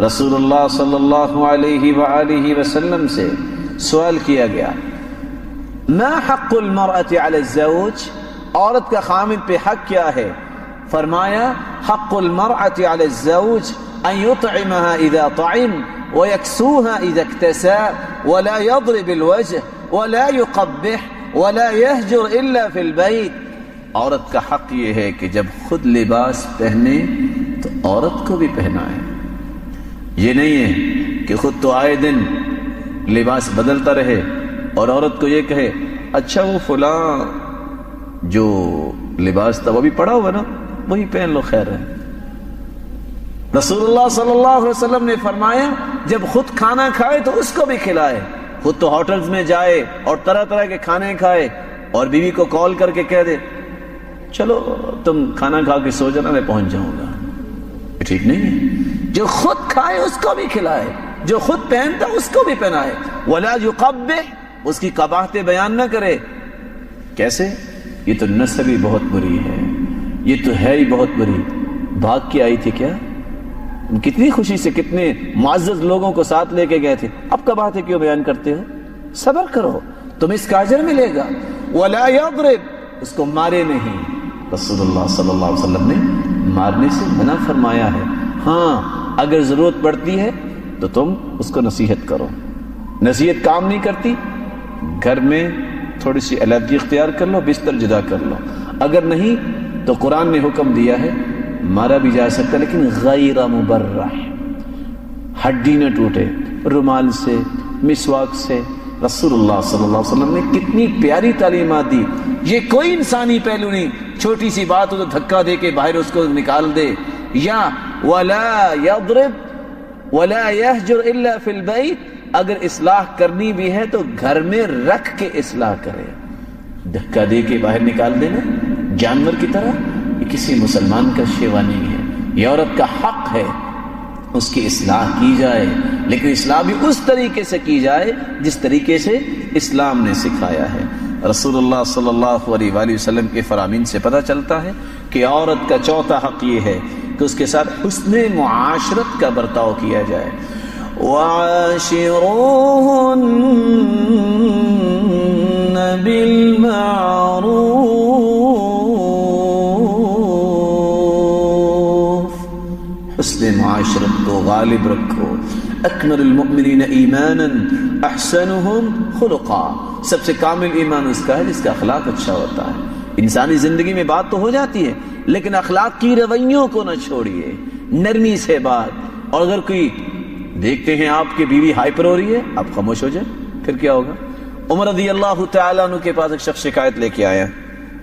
رسول اللہ صلی اللہ علیہ وآلہ وسلم سے سوال کیا گیا، ما حق المرأة علی الزوج، عورت کا خامد پہ حق کیا ہے؟ فرمایا حق المرأة علی الزوج ان يطعمها اذا طعم ويكسوها اذا اكتسى ولا يضرب الوجه ولا يقبح ولا يهجر الا في البيت۔ عورت کا حق یہ ہے کہ جب خود لباس پہنے تو عورت کو بھی پہنائے۔ یہ نہیں ہے کہ خود تو آئے دن لباس بدلتا رہے اور عورت کو یہ کہے اچھا وہ فلاں جو لباس تھا وہ بھی پڑا ہوا نا، وہی پہن لو، خیر ہے۔ رسول اللہ صلی اللہ علیہ وسلم نے فرمایا جب خود کھانا کھائے تو اس کو بھی کھلائے۔ خود تو ہوٹلز میں جائے اور طرح طرح کے کھانے کھائے اور بیوی کو کال کر کے کہہ دے چلو تم کھانا کھا کے سو جانا، میں پہنچ جاؤں گا، ٹھیک نہیں ہے۔ جو خود کھائے اس کو بھی کھلائے، جو خود پہنتا اس کو بھی پہنائے۔ ولا يقبح، اس کی قباحتیں بیان نہ کرے۔ کیسے؟ یہ تو نسل ہی بہت بری ہے، یہ تو ہے ہی بہت بری، بھاگ کے آئی تھی کیا؟ کتنی خوشی سے کتنے معزز لوگوں کو ساتھ لے کے گئے تھے، اب قباحتیں کیوں بیان کرتے ہو؟ صبر کرو، تمہیں اس کا اجر ملے گا۔ ولا يضرب، اس کو مارے نہیں۔ رسول اللہ صلی اللہ علیہ وسلم نے مارنے سے منع فرمایا ہے۔ ہاں اگر ضرورت پڑتی ہے تو تم اس کو نصیحت کرو، نصیحت کام نہیں کرتی گھر میں تھوڑی سی علیحدگی اختیار کر لو، بستر جدا کر لو۔ اگر نہیں تو قرآن نے حکم دیا ہے مارا بھی جا سکتا لیکن غیر مبرح، ہڈی نہ ٹوٹے، رومال سے، مسواک سے۔ رسول اللہ صلی اللہ علیہ وسلم نے کتنی پیاری تعلیمات دی۔ یہ کوئی انسانی پہلو نہیں، چھوٹی سی بات ہو تو دھکا دے کے باہر اس کو نکال دے، یا ولا يضرب ولا يهجر الا في البيت، اگر اصلاح کرنی بھی ہے تو گھر میں رکھ کے اصلاح کرے، دھکا دے کے باہر نکال دینا جانور کی طرح یہ کسی مسلمان کا شیوا نہیں ہے۔ یہ عورت کا حق ہے اس کی اصلاح کی جائے، لیکن اصلاح بھی اس طریقے سے کی جائے جس طریقے سے اسلام نے سکھایا ہے۔ رسول اللہ صلی اللہ علیہ وآلہ وسلم کے فرامین سے پتہ چلتا ہے کہ عورت کا چوتھا حق یہ ہے کہ اس کے ساتھ حسن معاشرت کا برتاؤ کیا جائے۔ وَعَاشِرُوهُنَّ بِالْمَعْرُوفِ، حسن معاشرت کو غالب رکھو۔ اکمل المؤمنین ایمانا احسنهم خلقا، سب سے کامل ایمان اس کا ہے جس کا اخلاق اچھا ہوتا ہے۔ انسانی زندگی میں بات تو ہو جاتی ہے لیکن اخلاق کی رویوں کو نہ چھوڑیے، نرمی سے بات۔ اور اگر کوئی دیکھتے ہیں آپ کی بیوی ہائپر ہو رہی ہے، آپ خاموش ہو جائیں، پھر کیا ہوگا؟ عمر رضی اللہ تعالیٰ عنہ کے پاس ایک شخص شکایت لے کے آیا،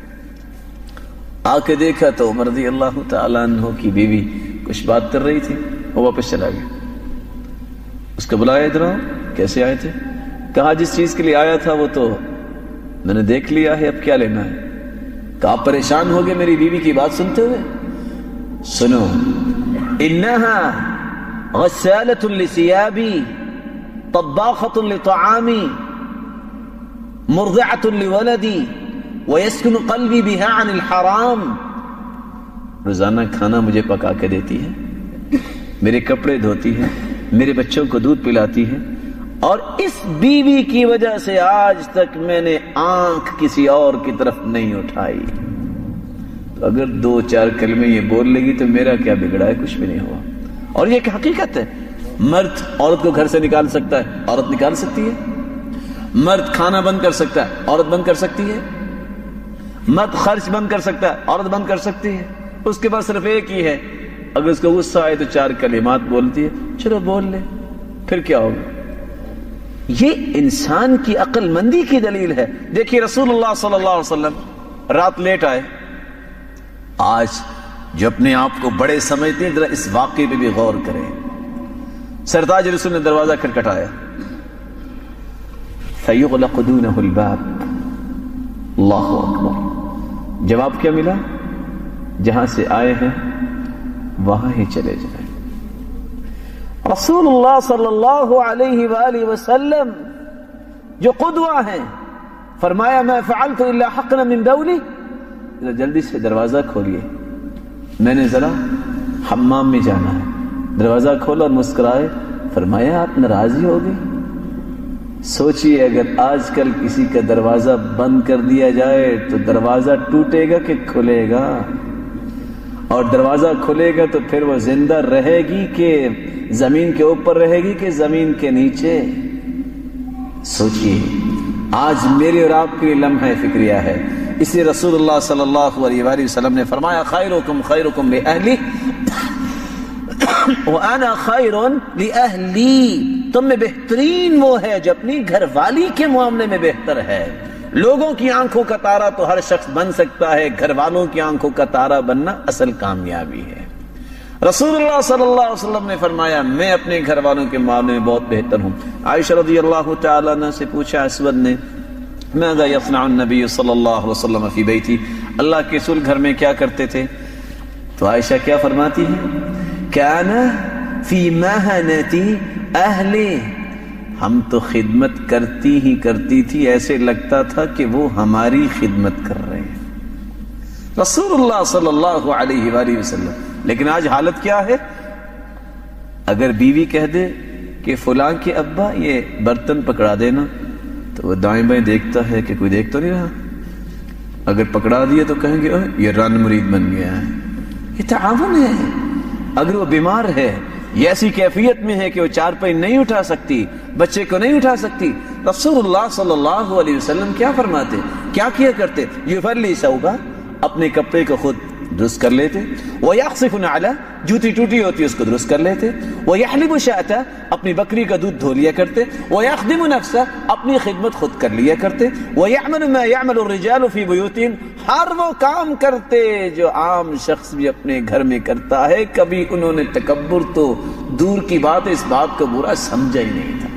آ کے دیکھا تو عمر رضی اللہ تعالیٰ عنہ کی بیوی کچھ بات کر رہی تھی، وہ واپس چلا گیا۔ اس کو بلایا، ادھر آؤ، کیسے آئے تھے؟ کہا جس چیز کے لیے آیا تھا وہ تو میں نے دیکھ لیا ہے، اب کیا لینا ہے؟ کہا آپ پریشان ہو گئے میری بیوی کی بات سنتے ہوئے؟ سنو، انہا غسالۃ لثیابی طباخۃ لطعامی مرضعۃ لولدی ویسکن قلبی بہا عن الحرام، روزانہ کھانا مجھے پکا کے دیتی ہے، میرے کپڑے دھوتی ہے، میرے بچوں کو دودھ پلاتی ہے، اور اس بیوی کی وجہ سے آج تک میں نے آنکھ کسی اور کی طرف نہیں اٹھائی۔ تو اگر دو چار کلمے یہ بول لے گی تو میرا کیا بگڑا ہے؟ کچھ بھی نہیں ہوا۔ اور یہ کہ حقیقت ہے، مرد عورت کو گھر سے نکال سکتا ہے، عورت نکال سکتی ہے۔ مرد کھانا بند کر سکتا ہے، عورت بند کر سکتی ہے۔ مرد خرچ بند کر سکتا ہے، عورت بند کر سکتی ہے۔ اس کے پاس صرف ایک ہی ہے، اگر اس کو غصہ آئے تو چار کلمات بولتی ہے، چلو بول لے، پھر کیا ہوگا؟ یہ انسان کی عقل مندی کی دلیل ہے۔ دیکھیے رسول اللہ صلی اللہ علیہ وسلم رات لیٹ آئے۔ آج جو اپنے آپ کو بڑے سمجھتے ہیں ذرا اس واقعے پہ بھی غور کریں۔ سرتاج رسول نے دروازہ کھٹکھٹایا، فَيُغْلَقُ دُونَهُ الْبَابُ، اللہ اکبر۔ جواب کیا ملا؟ جہاں سے آئے ہیں وہاں ہی چلے جائیں۔ رسول اللہ صلی اللہ علیہ وآلہ وسلم جو قدوہ ہیں، فرمایا میں فعلت الا حقنا من بولی، جلدی سے دروازہ کھولیے، میں نے ذرا حمام میں جانا ہے، دروازہ کھولا اور مسکرائے. فرمایا آپ ناراضی ہو گئی؟ سوچئے اگر آج کل کسی کا دروازہ بند کر دیا جائے تو دروازہ ٹوٹے گا کہ کھلے گا؟ اور دروازہ کھلے گا تو پھر وہ زندہ رہے گی کہ زمین کے اوپر رہے گی کہ زمین کے نیچے؟ سوچئے. آج میرے اور آپ کے لیے لمحہ فکریہ ہے. اس لیے رسول اللہ صلی اللہ علیہ وآلہ وسلم نے فرمایا خیرکم خیرکم لأہلی وَأَنَا خَيْرٌ لِأَهْلِي. تم میں بہترین وہ ہے جو اپنی گھر والی کے معاملے میں بہتر ہے. لوگوں کی آنکھوں کا تارا تو ہر شخص بن سکتا ہے، گھر والوں کی آنکھوں کا تارا بننا اصل کامیابی ہے. رسول اللہ صلی اللہ علیہ وسلم نے فرمایا میں اپنے گھر والوں کے معاملے میں بہت بہتر ہوں. عائشہ رضی اللہ تعالیٰ عنہ سے پوچھا اسود نے ماذا یصنع النبی صلی اللہ علیہ وسلم فی بیتی، اللہ کے رسول گھر میں کیا کرتے تھے؟ تو عائشہ کیا فرماتی ہے؟ کان فی مہنتی اہلِ، ہم تو خدمت کرتی ہی کرتی تھی، ایسے لگتا تھا کہ وہ ہماری خدمت کر رہے ہیں. رسول اللہ صلی اللہ علیہ وآلہ وسلم. لیکن آج حالت کیا ہے؟ اگر بیوی کہہ دے کہ فلاں کے ابا یہ برتن پکڑا دینا تو وہ دائیں بائیں دیکھتا ہے کہ کوئی دیکھ تو نہیں رہا. اگر پکڑا دیا تو کہیں گے یہ رن مرید بن گیا ہے. یہ تعاون ہے. اگر وہ بیمار ہے، یہ ایسی کیفیت میں ہے کہ وہ چارپائی نہیں اٹھا سکتی، بچے کو نہیں اٹھا سکتی، رسول اللہ صلی اللہ علیہ وسلم کیا فرماتے، کیا کیا کرتے؟ یفلی ثوبہ، اپنے کپڑے کو خود درست کر لیتے. وَيَخْصِفُ نَعْلَ، جوتی ٹوٹی ہوتی اس کو درست کر لیتے. وَيَحْلِبُ شَاةَ، اپنی بکری کا دودھ دھو لیا کرتے. وَيَخْدِمُ نَفْسَ، اپنی خدمت خود کر لیا کرتے. وَيَعْمَلُ مَا يَعْمَلُ الرِّجَالُ فِي بُيُوتِهِمْ، ہر وہ کام کرتے جو عام شخص بھی اپنے گھر میں کرتا ہے. کبھی انہوں نے تکبر تو دور کی بات اس بات کو برا سمجھا ہی نہیں تھا.